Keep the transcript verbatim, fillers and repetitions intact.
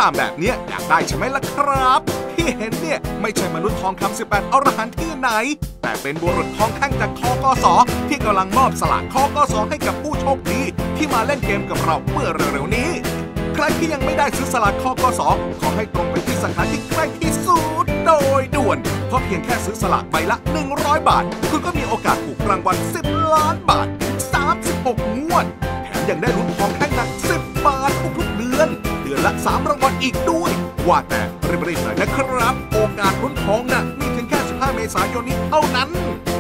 ร่ามแบบนี้อยากได้ใช่ไหมล่ะครับที่เห็นเนี่ยไม่ใช่มนุษย์ทองคำสิบแปดอรหันต์ที่ไหนแต่เป็นบุรุษทองแท่งจากคกส.ที่กำลังมอบสลากคกส.ให้กับผู้โชคดีที่มาเล่นเกมกับเราเมื่อเร็วๆนี้ใครที่ยังไม่ได้ซื้อสลากคกส.ขอให้ตรงไปที่สาขาที่ใกล้ที่สุดโดยด่วนเพราะเพียงแค่ซื้อสลากใบละหนึ่งร้อยบาทคุณก็มีโอกาสถูกรางวัลสิบล้านบาทสามสิบหกงวดแถมยังได้ลุ้นทองแท่งหนักสิบบาททุกๆเดือนเดือนละสามรางวัลอีกด้วยว่าแต่รีบๆหน่อยนะครับโอกาสลุ้นทองน่ะมีถึงแค่สิบห้าเมษายนนี้เท่านั้น